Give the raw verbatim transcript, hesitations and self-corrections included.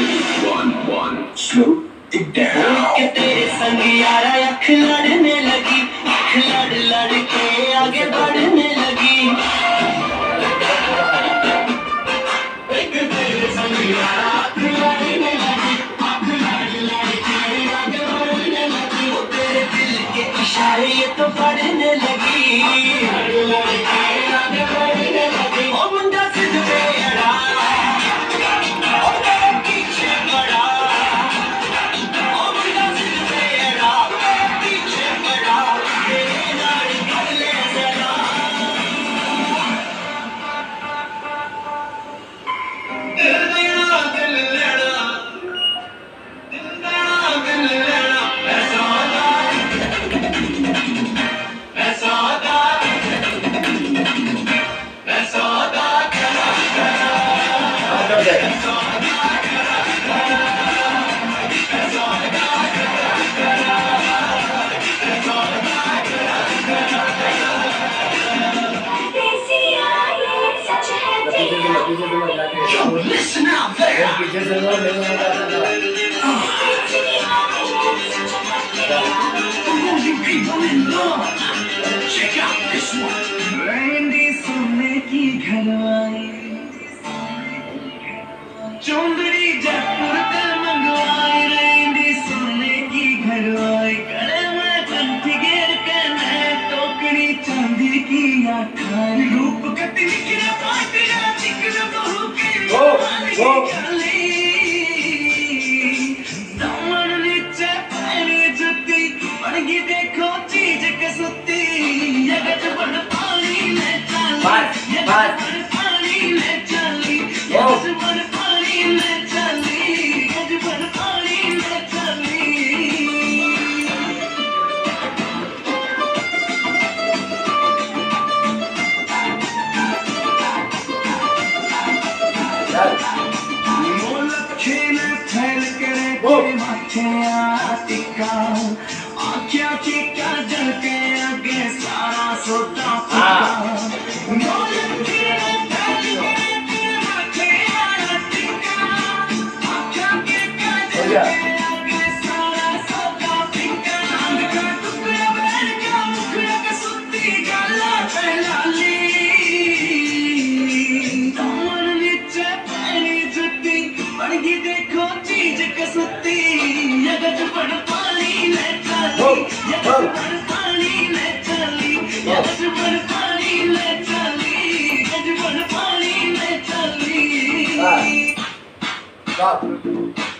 One, one, slow it down. के तेरे संग यारा अख लड़ने लगी, अख लड़ लड़ के आगे बढ़ने लगी। एक तेरे संग यारा अख लड़ने लगी, अख लड़ लड़ के आगे बढ़ने लगी। वो तेरे दिल के इशारे ये तो पढ़ने लगी, लड़ लड़ के आगे बढ़ने लगी। ओ मुंडा सिद्ध पे अड़ा, ओ तेरे पीछे पड़ा। Yo, listen out there. All you people in love, check out this one. Mehndi सोने की घरवाई, चुंदड़ी जयपुर से मंगवाई। मेहंदी सोने की घरवाई, गले में कंठी घेर के नए टोकरी चांदी की आखाई। रूप कति निकला पाटिया चिकन बहू के गाली। दामन नीचे पैरी जुती, बड़गी देखो चीज कसुती। ये गजबन पानी में चाली, ये गजबन पानी में चाली, ये गजबन पानी में चाली, गजबन पानी में चाली। खेले फैल करे माथे टिका, आँखिया की काजल के आगे सारा सोता फीका। खेले फैल करे माथे टिका, आँखिया की काजल के आगे सारा सोता फीका। चांद का टुकड़ा बन का मुखड़ा का सुत्ती गाला पहला ली। दामन नीचे पैरी जुती, बड़गी देखो चीज कसुती। ये गजबन पानी में चाली, ये गजबन पानी में चाली, ये गजबन पानी में चाली, गजबन पानी में चाली।